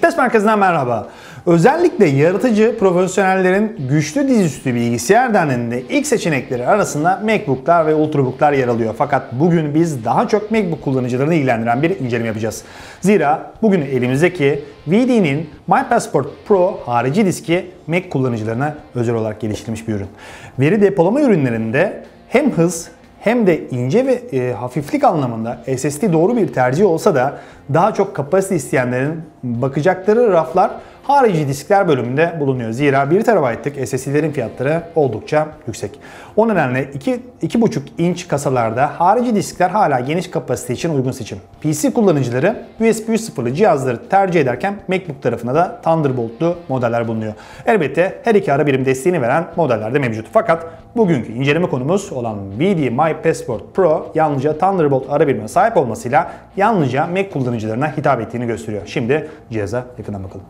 Test Merkezi'nden merhaba. Özellikle yaratıcı profesyonellerin güçlü dizüstü bilgisayar deneyiminde ilk seçenekleri arasında MacBook'lar ve Ultrabook'lar yer alıyor. Fakat bugün biz daha çok MacBook kullanıcılarını ilgilendiren bir inceleme yapacağız. Zira bugün elimizdeki VD'nin MyPassport Pro harici diski Mac kullanıcılarına özel olarak geliştirilmiş bir ürün. Veri depolama ürünlerinde hem hız hem de ince ve hafiflik anlamında SSD doğru bir tercih olsa da daha çok kapasite isteyenlerin bakacakları raflar harici diskler bölümünde bulunuyor. Zira 1 TB'lık SSD'lerin fiyatları oldukça yüksek. O nedenle 2,5 inç kasalarda harici diskler hala geniş kapasite için uygun seçim. PC kullanıcıları USB 3.0'lı cihazları tercih ederken MacBook tarafına da Thunderbolt'lu modeller bulunuyor. Elbette her iki ara birim desteğini veren modeller de mevcut. Fakat bugünkü inceleme konumuz olan VD MyPassport Pro yalnızca Thunderbolt ara birime sahip olmasıyla yalnızca Mac kullanıcılarına hitap ettiğini gösteriyor. Şimdi cihaza yakından bakalım.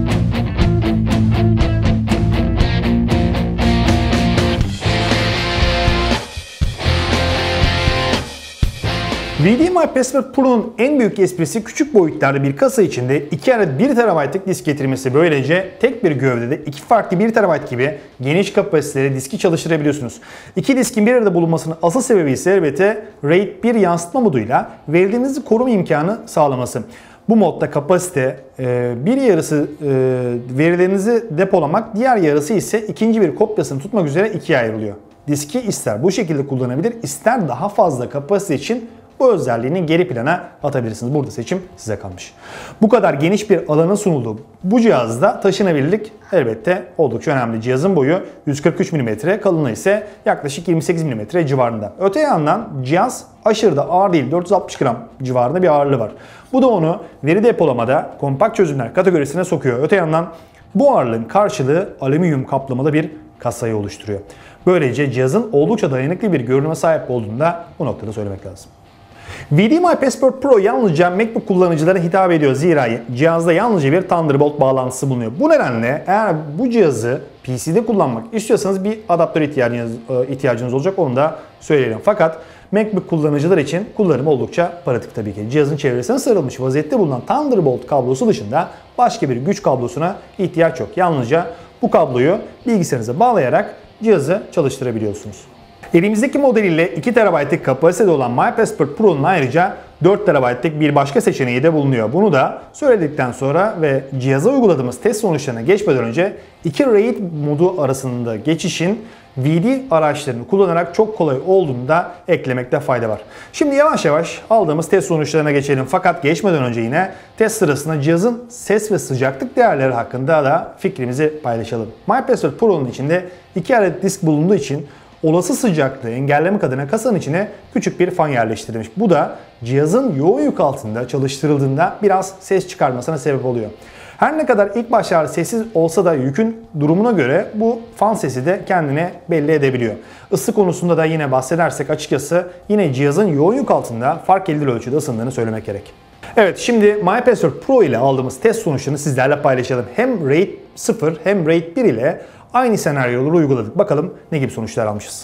VD MyPassport Pro'nun en büyük esprisi küçük boyutlarda bir kasa içinde 2 adet 1 TB'lık disk getirmesi. Böylece tek bir gövdede 2 farklı 1 TB gibi geniş kapasiteli diski çalıştırabiliyorsunuz. İki diskin bir arada bulunmasının asıl sebebi ise elbette RAID 1 yansıtma moduyla verilerinizi koruma imkanı sağlaması. Bu modda kapasite bir yarısı verilerinizi depolamak, diğer yarısı ise ikinci bir kopyasını tutmak üzere ikiye ayrılıyor. Diski ister bu şekilde kullanabilir, ister daha fazla kapasite için bu özelliğini geri plana atabilirsiniz. Burada seçim size kalmış. Bu kadar geniş bir alanın sunulduğu bu cihazda taşınabilirlik elbette oldukça önemli. Cihazın boyu 143 mm, kalınlığı ise yaklaşık 28 mm civarında. Öte yandan cihaz aşırı da ağır değil, 460 gram civarında bir ağırlığı var. Bu da onu veri depolamada kompakt çözümler kategorisine sokuyor. Öte yandan bu ağırlığın karşılığı alüminyum kaplamalı bir kasayı oluşturuyor. Böylece cihazın oldukça dayanıklı bir görünüme sahip olduğunu da bu noktada söylemek lazım. VD MyPassport Pro yalnızca MacBook kullanıcılarına hitap ediyor. Zira cihazda yalnızca bir Thunderbolt bağlantısı bulunuyor. Bu nedenle eğer bu cihazı PC'de kullanmak istiyorsanız bir adaptör ihtiyacınız olacak, onu da söyleyelim. Fakat MacBook kullanıcılar için kullanımı oldukça pratik tabii ki. Cihazın çevresine sarılmış vaziyette bulunan Thunderbolt kablosu dışında başka bir güç kablosuna ihtiyaç yok. Yalnızca bu kabloyu bilgisayarınıza bağlayarak cihazı çalıştırabiliyorsunuz. Elimizdeki modeliyle 2 TB'lık kapasitede olan MyPassport Pro'nun ayrıca 4 TB'lık bir başka seçeneği de bulunuyor. Bunu da söyledikten sonra ve cihaza uyguladığımız test sonuçlarına geçmeden önce iki RAID modu arasında geçişin VD araçlarını kullanarak çok kolay olduğunu da eklemekte fayda var. Şimdi yavaş yavaş aldığımız test sonuçlarına geçelim. Fakat geçmeden önce yine test sırasında cihazın ses ve sıcaklık değerleri hakkında da fikrimizi paylaşalım. MyPassport Pro'nun içinde 2 adet disk bulunduğu için olası sıcaklığı engellemek adına kasanın içine küçük bir fan yerleştirilmiş. Bu da cihazın yoğun yük altında çalıştırıldığında biraz ses çıkarmasına sebep oluyor. Her ne kadar ilk başlarda sessiz olsa da yükün durumuna göre bu fan sesi de kendini belli edebiliyor. Isı konusunda da yine bahsedersek açıkçası yine cihazın yoğun yük altında fark edilir ölçüde ısındığını söylemek gerek. Evet, şimdi MyPassport Pro ile aldığımız test sonuçlarını sizlerle paylaşalım. Hem RAID 0 hem RAID 1 ile aynı senaryoları uyguladık. Bakalım ne gibi sonuçlar almışız.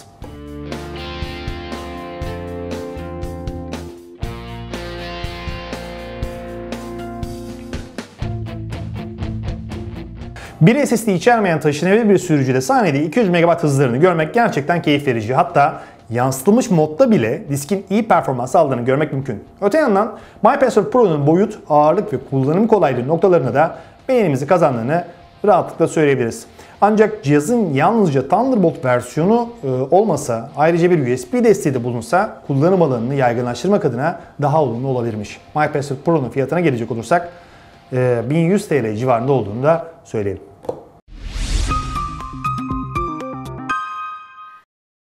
Bir SSD içermeyen taşınabilir bir sürücüde saniyede 200 MB hızlarını görmek gerçekten keyif verici. Hatta yansıtılmış modda bile diskin iyi performans aldığını görmek mümkün. Öte yandan MyPassport Pro'nun boyut, ağırlık ve kullanım kolaylığı noktalarına da beğenimizi kazandığını rahatlıkla söyleyebiliriz. Ancak cihazın yalnızca Thunderbolt versiyonu olmasa, ayrıca bir USB desteği de bulunsa kullanım alanını yaygınlaştırmak adına daha olumlu olabilirmiş. MyPassport Pro'nun fiyatına gelecek olursak 1100 TL civarında olduğunu da söyleyelim.